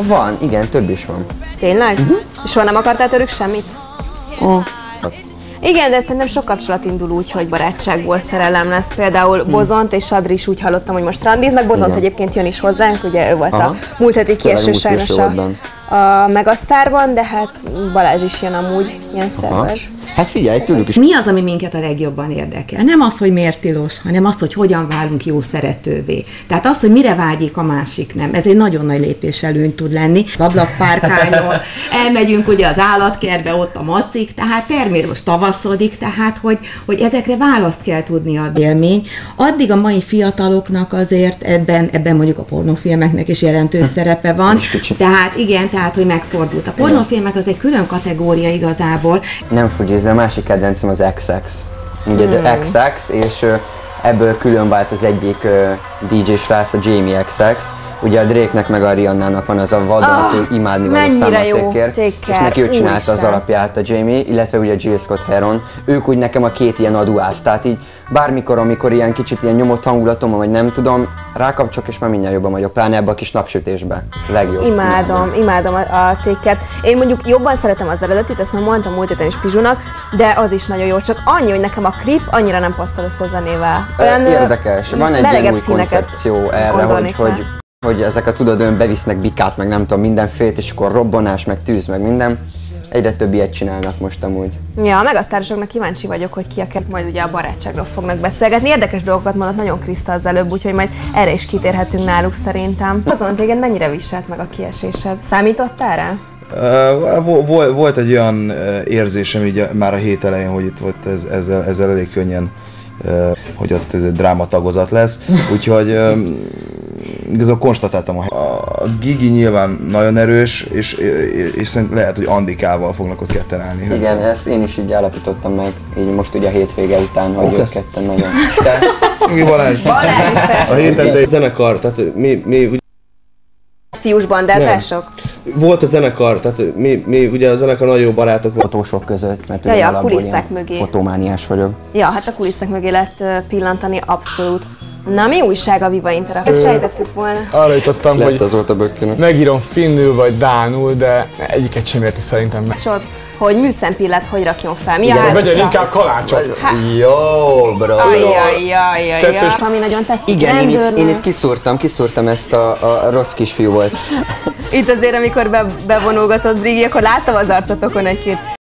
Van, igen, több is van. Tényleg? És soha nem akartál tőlük semmit? Igen, de szerintem sok kapcsolat indul úgy, hogy barátságból szerelem lesz. Például Bozont és Sadri is úgy hallottam, hogy most randiznak. Bozont egyébként jön is hozzánk, ugye ő volt a múlt heti kieső sajnos a Megasztárban, de hát Balázs is jön amúgy, ilyen szerves. Hát figyelj, tőlük is. Mi az, ami minket a legjobban érdekel? Nem az, hogy miért tilos, hanem az, hogy hogyan válunk jó szeretővé. Tehát az, hogy mire vágyik a másik nem. Ez egy nagyon nagy lépés előny tud lenni. Az ablakpárkányon elmegyünk ugye az állatkertbe, ott a macik, tehát természetesen tavaszodik, tehát hogy ezekre választ kell tudni adni. Élmény. Addig a mai fiataloknak azért ebben mondjuk a pornófilmeknek is jelentős szerepe van. Tehát igen, tehát hogy megfordult. A pornófilmek az egy külön kategória igazából. Nem Fugees, de a másik kedvencem az XX. Ugye The XX, és ebből külön vált az egyik DJ srác, a Jamie XX. Ugye a Drake-nek meg a Rihannának van az a vadonatúl imádni való számatékért, és neki ő csinálta az alapját a Jamie, illetve ugye Jill Scott Heron. Ők úgy nekem a két ilyen aduász, tehát így bármikor, amikor ilyen kicsit ilyen nyomott hangulatom van, vagy nem tudom, rákapcsolok és már mindjárt jobban vagyok, pláne ebbe a kis napsütésbe. Legjobb. Imádom a Take-et. Én mondjuk jobban szeretem az eredetit, ezt már mondtam múlt héten is Pizsunak, de az is nagyon jó, csak annyi, hogy nekem a klip annyira nem passzol össze a zenével. Érdekes, van egy ilyen új koncepció erre, hogy ezeket tudod, olyan bevisznek bikát, meg nem tudom, mindenfélt, és akkor robbanás, meg tűz, meg minden. Egyre több ilyet csinálnak most amúgy. Ja, meg a sztárosoknak kíváncsi vagyok, hogy ki a majd ugye a barátságról fognak beszélgetni. Érdekes dolgokat mondott nagyon Kriszta az előbb, úgyhogy majd erre is kitérhetünk náluk szerintem. Azon téged mennyire viselt meg a kiesésed? Számítottál rá? Volt egy olyan érzésem így már a hét elején, hogy itt volt ezzel elég könnyen, hogy ott ez egy drámatagozat lesz, úgyhogy igazából konstatáltam, a Gigi nyilván nagyon erős, és szerintem lehet, hogy Andikával fognak ott ketten állni. Igen, ezt én is így állapítottam meg, így most ugye a hétvége után, hogy ők ketten nagyon. Balázs! A héten egy zenekar, tehát mi fiús bandázások? Volt a zenekar, tehát mi ugye a zenekar nagyon jó barátok volt. Fotósok között, mert ja, a kulisszák mögé. Fotomániás vagyok. Ja, hát a kulisszák mögé lett pillantani, abszolút. Na, mi újság a Viva Interaktív? Ezt sejtettük volna. Arra jutottam, hogy az volt a bökkének. Megírom finnül vagy dánul, de egyiket sem érti szerintem meg. Hogy műszempillát hogy rakjon fel. Mi igen, vegyen inkább kalácsot. Jó, bro. Ami nagyon tetszik. Igen, én itt kiszúrtam ezt a rossz kisfiú volt. Itt azért, amikor bevonulgatott Brigi, akkor láttam az arcotokon egy-két